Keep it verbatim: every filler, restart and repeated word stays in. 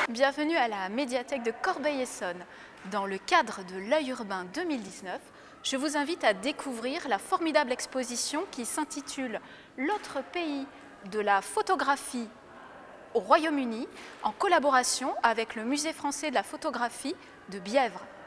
Bienvenue à la médiathèque de Corbeil-Essonnes. Dans le cadre de l'œil urbain deux mille dix-neuf, je vous invite à découvrir la formidable exposition qui s'intitule « L'autre pays de la photographie au Royaume-Uni » en collaboration avec le Musée français de la photographie de Bièvre.